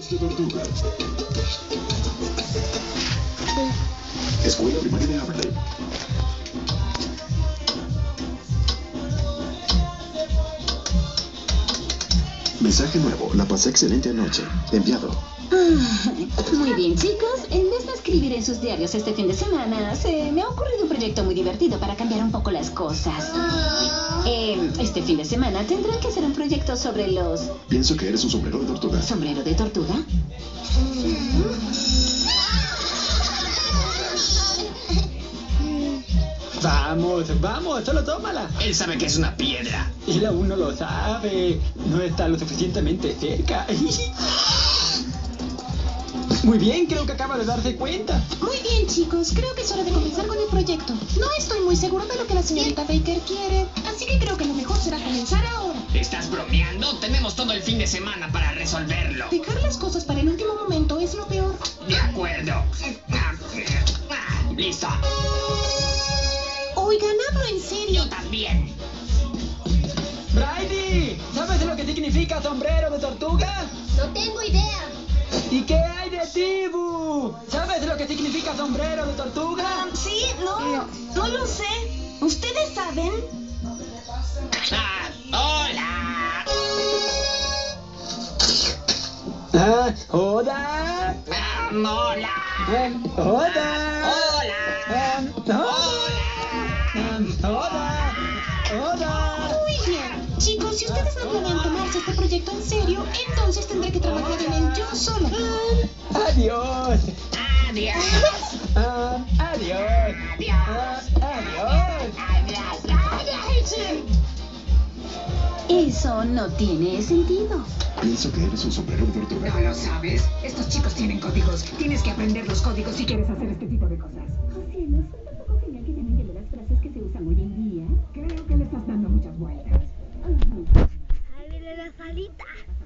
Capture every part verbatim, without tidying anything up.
de tortuga. Escuela primaria de Haverley. Mensaje nuevo. La pasé excelente anoche. Enviado. Muy bien, chicos. En vez de escribir en sus diarios este fin de semana, se me ha ocurrido un proyecto muy divertido para cambiar un poco las cosas. Eh, este fin de semana tendrán que hacer un proyecto sobre los... Pienso que eres un sombrero de tortuga. ¿Sombrero de tortuga? Vamos, vamos, solo tómala. Él sabe que es una piedra. Él aún no lo sabe. No está lo suficientemente cerca. Muy bien, creo que acaba de darse cuenta. Muy bien, chicos. Creo que es hora de comenzar con el proyecto. No estoy muy seguro de lo que la señorita Baker quiere, así que creo que lo mejor será comenzar ahora. ¿Estás bromeando? Tenemos todo el fin de semana para resolverlo. Dejar las cosas para el último momento es lo peor. De acuerdo. Listo. Oigan, hablo en serio. Yo también. Brady, ¿sabes lo que significa sombrero de tortuga? No tengo idea. ¿Y qué hay de Tibu? ¿Sabes lo que significa sombrero de tortuga? Sí, no, no lo sé. ¿Ustedes saben? Ah, hola. Ah, hola. Ah, hola. Ah, hola. Hola. Ah, hola. Hola. Hola. Muy bien. Chicos, si ustedes no planean tomarse este proyecto en serio, entonces tendré que trabajar en él yo sola. Adiós. Adiós. Ah, adiós. Ah, adiós. Eso no tiene sentido. Pienso que eres un sombrero de tortuga. ¿No lo sabes? Estos chicos tienen códigos. Tienes que aprender los códigos si quieres hacer este tipo de cosas. Oh, cielos, ¿son tampoco genial que llamen de las frases que se usan hoy en día? Creo que le estás dando muchas vueltas. Ahí viene la salita.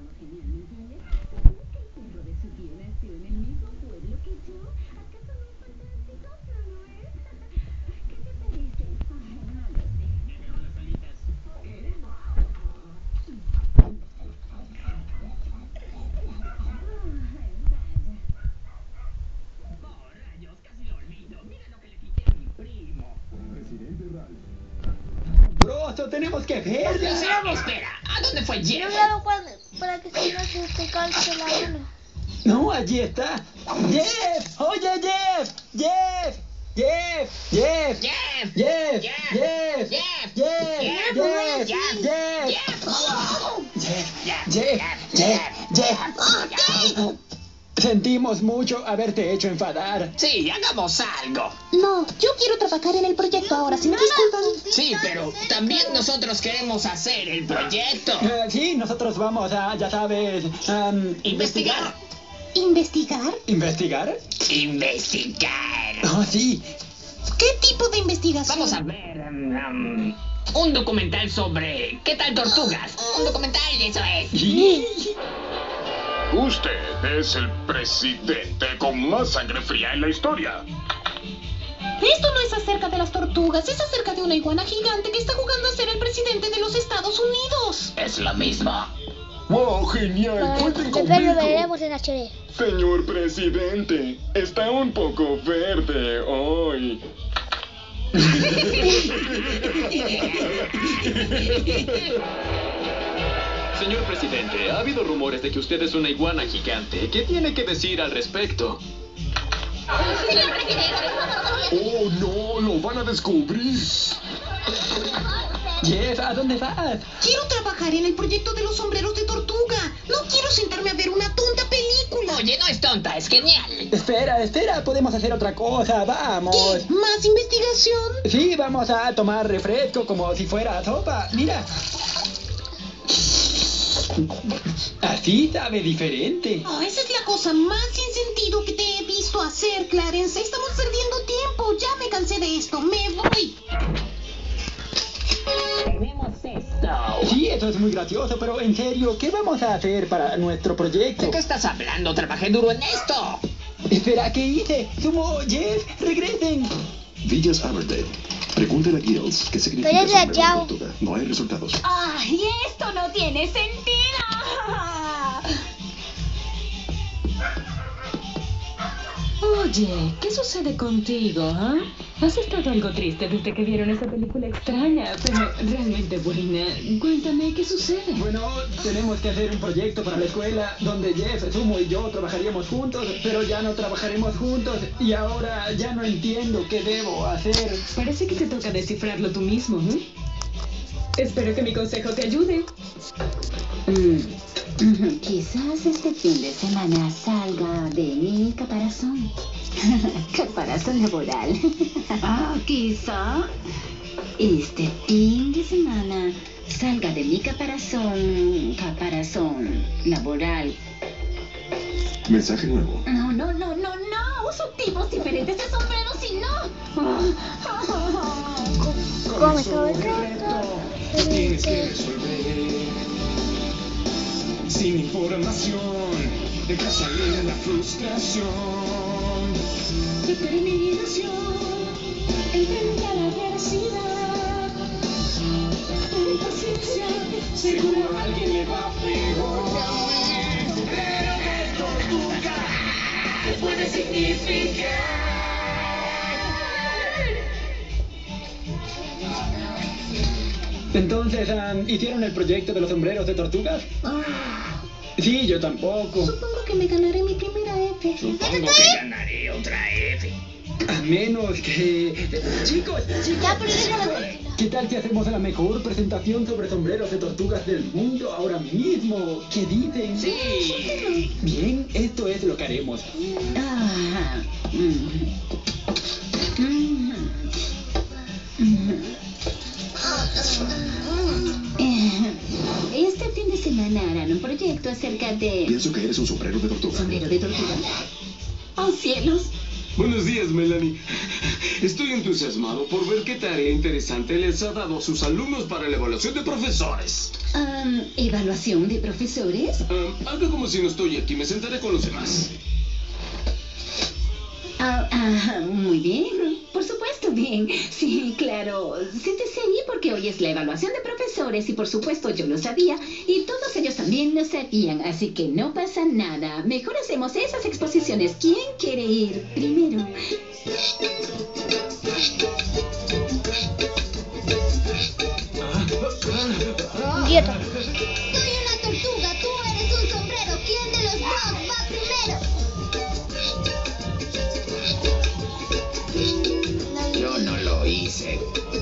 Broso, tenemos que verla. Espera, espera. ¿A dónde fue Jeff? Yo ya lo guardo para que si no se te calce la uno. No, allí está. Jeff, oye Jeff, Jeff, Jeff, Jeff, Jeff. Jeff, Jeff. Jeff, Jeff. Jeff, Jeff. Jeff, Jeff. Jeff, Jeff, Jeff, Jeff. Sentimos mucho haberte hecho enfadar. Sí, hagamos algo. No, yo quiero trabajar en el proyecto ahora, si me disculpan. Sí, pero también nosotros queremos hacer el proyecto. Eh, sí, nosotros vamos a, ya sabes, um, Investigar. ¿Investigar? ¿investigar? Investigar. Oh, sí. ¿Qué tipo de investigación? Vamos a ver um, um, un documental sobre ¿qué tal tortugas? Un documental, eso es. Usted es el presidente con más sangre fría en la historia. Esto no es acerca de las tortugas, es acerca de una iguana gigante que está jugando a ser el presidente de los Estados Unidos. Es lo mismo. ¡Wow, genial! Bueno, ¡Cuenten después lo conmigo! veremos en H D. Señor presidente, está un poco verde hoy. Señor presidente, ha habido rumores de que usted es una iguana gigante. ¿Qué tiene que decir al respecto? ¡Oh, no! ¡Lo van a descubrir! Jeff, ¿a dónde vas? Quiero trabajar en el proyecto de los sombreros de tortuga. No quiero sentarme a ver una tonta película. Oye, no es tonta, es genial. Espera, espera, podemos hacer otra cosa, vamos. ¿Qué? ¿Más investigación? Sí, vamos a tomar refresco como si fuera sopa. Mira. Así sabe diferente. Oh, esa es la cosa más sin sentido que te he visto hacer, Clarence. Estamos perdiendo tiempo. Ya me cansé de esto. Me voy. Tenemos esto. Sí, eso es muy gracioso, pero en serio, ¿qué vamos a hacer para nuestro proyecto? ¿De qué estás hablando? Trabajé duro en esto. Espera, ¿qué hice? Sumo, Jeff, regresen. Villas Havertide. Pregúntale a Giles qué significa Pero ya, sombrero de ya. tortuga. No hay resultados. ¡Ay, esto no tiene sentido! Oye, ¿qué sucede contigo, ah? Has estado algo triste desde que vieron esa película extraña, pero realmente buena. Cuéntame, ¿qué sucede? Bueno, tenemos que hacer un proyecto para la escuela donde Jeff, Sumo y yo trabajaríamos juntos, pero ya no trabajaremos juntos y ahora ya no entiendo qué debo hacer. Parece que te toca descifrarlo tú mismo, ¿eh? Espero que mi consejo te ayude. Mm. Quizás este fin de semana salga de mi caparazón. Caparazón laboral. Ah, quizá este fin de semana salga de mi caparazón. Caparazón laboral. Mensaje nuevo. No, no, no, no, no. Uso tipos diferentes de sombreros y no. Comenzó el reto. Tienes que resolver. Sin información, deja salir la frustración. Determinación, enfrenta la adversidad. Tu paciencia, seguro a alguien le va peor. Pero esto nunca te puede significar. Entonces, um, ¿hicieron el proyecto de los sombreros de tortugas? Ah, Sí, yo tampoco. supongo que me ganaré mi primera F. Supongo que ganaré otra F. A menos que... Chicos, chicos. Ya, pero déjalo. ¿Qué tal si hacemos la mejor presentación sobre sombreros de tortugas del mundo ahora mismo? ¿Qué dicen? Sí. Bien, esto es lo que haremos. Ah, mm. Mm. Mm. Eh, Este fin de semana harán un proyecto acerca de... Pienso que eres un sombrero de tortuga. ¿Sombrero de tortuga? ¡Oh, cielos! Buenos días, Melanie. Estoy entusiasmado por ver qué tarea interesante les ha dado a sus alumnos para la evaluación de profesores. Um, ¿Evaluación de profesores? Um, haga como si no estoy aquí, me sentaré con los demás. Ah, ah, muy bien. Por supuesto, bien. Sí, claro. Siéntese ahí porque hoy es la evaluación de profesores y por supuesto yo lo sabía y todos ellos también lo sabían, así que no pasa nada. Mejor hacemos esas exposiciones. ¿Quién quiere ir primero? Dieta. Soy una tortuga, tú eres un sombrero. ¿Quién de los dos va primero? Yo no lo hice.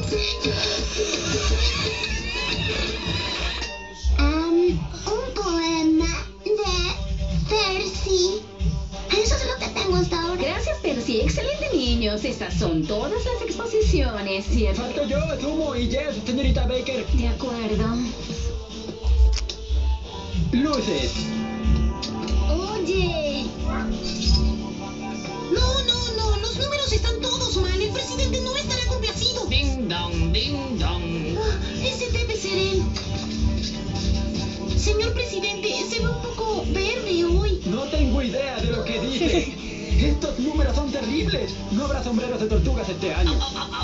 Um, un poema de Percy. Eso es lo que tengo hasta ahora. Gracias, Percy. Excelente, niños. Estas son todas las exposiciones, ¿cierto? Falto yo, Sumo y Jeff, señorita Baker. De acuerdo. Luces. Oye. No, no, no. Los números están todos mal. El presidente no estará complacido. Ding dong, ding dong. Ah, ese debe ser él. Señor presidente, se ve un poco verde hoy. No tengo idea de lo que dice. Estos números son terribles. No habrá sombreros de tortugas este año.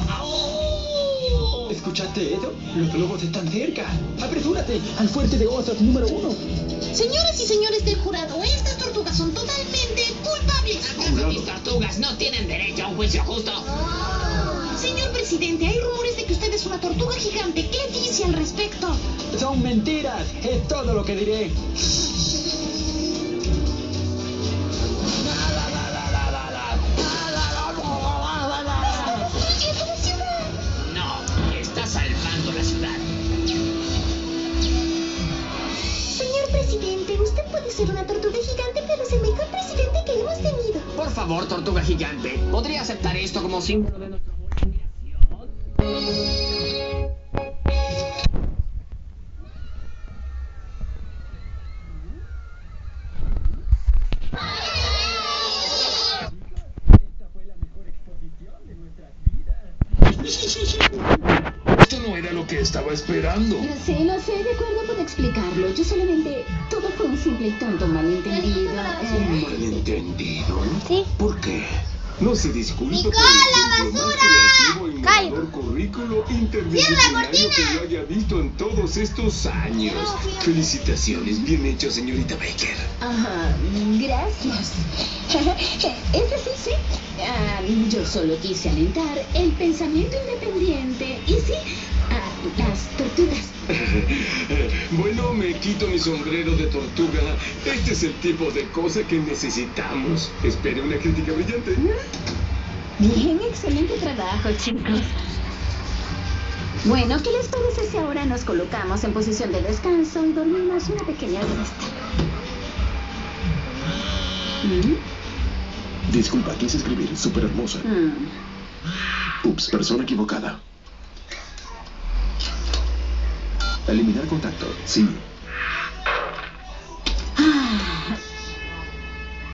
¿Escuchaste eso? Los globos están cerca. Apresúrate al fuerte de osos número uno. Señoras y señores del jurado, estas tortugas son totalmente culpables. ¿Acaso mis tortugas no tienen derecho a un juicio justo? Señor presidente, hay rumores de que usted es una tortuga gigante. ¿Qué dice al respecto? Son mentiras. Es todo lo que diré. No, está salvando la ciudad. Señor presidente, usted puede ser una tortuga gigante, pero es el mejor presidente que hemos tenido. Por favor, tortuga gigante, ¿podría aceptar esto como símbolo de nuestro amor y admiración? Esto no era lo que estaba esperando. Lo sé, lo sé, de acuerdo, puedo explicarlo. Yo solamente... Todo fue un simple y tonto malentendido. ¿Un malentendido? Sí. ¿Por qué? No se disculpe por ¡Nicola, el ejemplo más creativo e basura! innovador currículo interdisciplinario que yo haya visto en todos estos años. Felicitaciones, bien hecho, señorita Baker. Ajá, gracias. Es decir, sí. Ah, yo solo quise alentar el pensamiento independiente. Y sí, a las tortugas. Bueno, me quito mi sombrero de tortuga. Este es el tipo de cosa que necesitamos. Espere una crítica brillante. Bien, excelente trabajo, chicos. Bueno, ¿qué les parece si ahora nos colocamos en posición de descanso y dormimos una pequeña siesta? ¿Mm? Disculpa, quise escribir súper hermosa. Mm. Ups, persona equivocada. Eliminar contacto, sí.